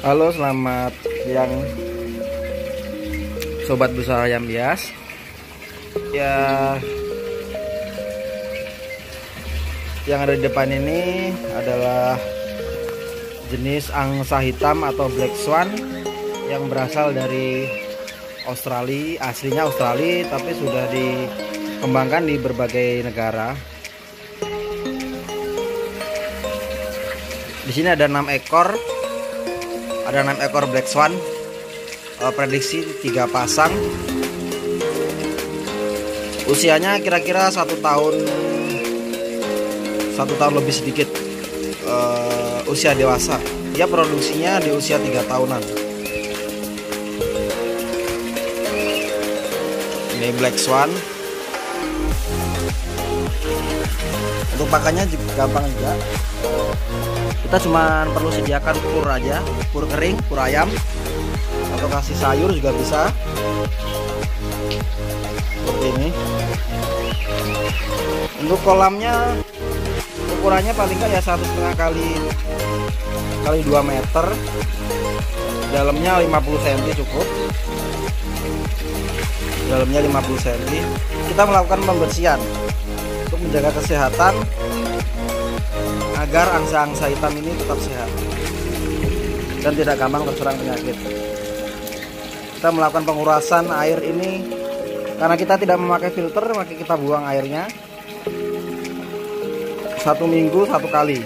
Halo, selamat siang sobat berusaha ayam hias. Ya, yang ada di depan ini adalah jenis angsa hitam atau black swan yang berasal dari Australia, aslinya Australia tapi sudah dikembangkan di berbagai negara. Di sini ada 6 ekor. Ada 6 ekor black swan, prediksi 3 pasang. Usianya kira-kira 1 tahun lebih sedikit, usia dewasa. Dia produksinya di usia 3 tahunan. Ini black swan. Untuk pakannya juga gampang juga. Kita cuma perlu sediakan pur aja, pur kering, pur ayam, atau kasih sayur juga bisa. Seperti ini. Untuk kolamnya ukurannya paling nggak ya 1,5 kali 2 meter. Dalamnya 50 cm cukup. Dalamnya 50 cm. Kita melakukan pembersihan untuk menjaga kesehatan agar angsa-angsa hitam ini tetap sehat dan tidak gampang terserang penyakit. Kita melakukan pengurasan air ini karena kita tidak memakai filter, maka kita buang airnya 1 minggu 1 kali.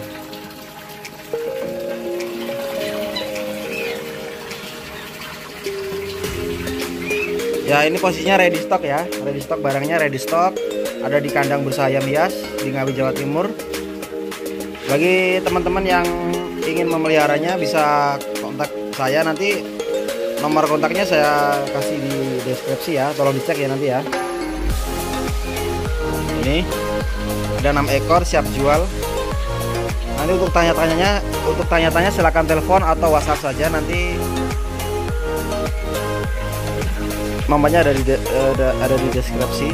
Ya, ini posisinya ready stock ya, ready stock, barangnya ready stock, ada di kandang berusaha ayam hias di Ngawi, Jawa Timur. Bagi teman-teman yang ingin memeliharanya bisa kontak saya, nanti nomor kontaknya saya kasih di deskripsi ya, tolong dicek ya nanti ya. Ini ada 6 ekor siap jual. Nanti untuk tanya-tanya silakan telepon atau WhatsApp saja, nanti nomornya ada di deskripsi.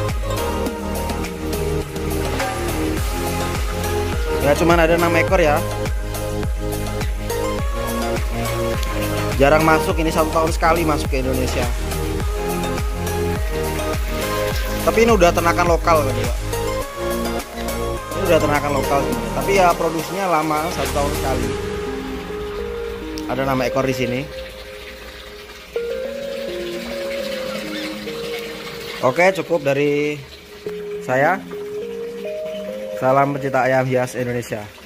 Ya, cuman ada 6 ekor ya. Jarang masuk, ini 1 tahun sekali masuk ke Indonesia. Tapi ini udah ternakan lokal kan ya. Ini udah ternakan lokal, tapi ya produksinya lama, 1 tahun sekali. Ada 6 ekor di sini. Oke, cukup dari saya. Salam pecinta ayam hias Indonesia.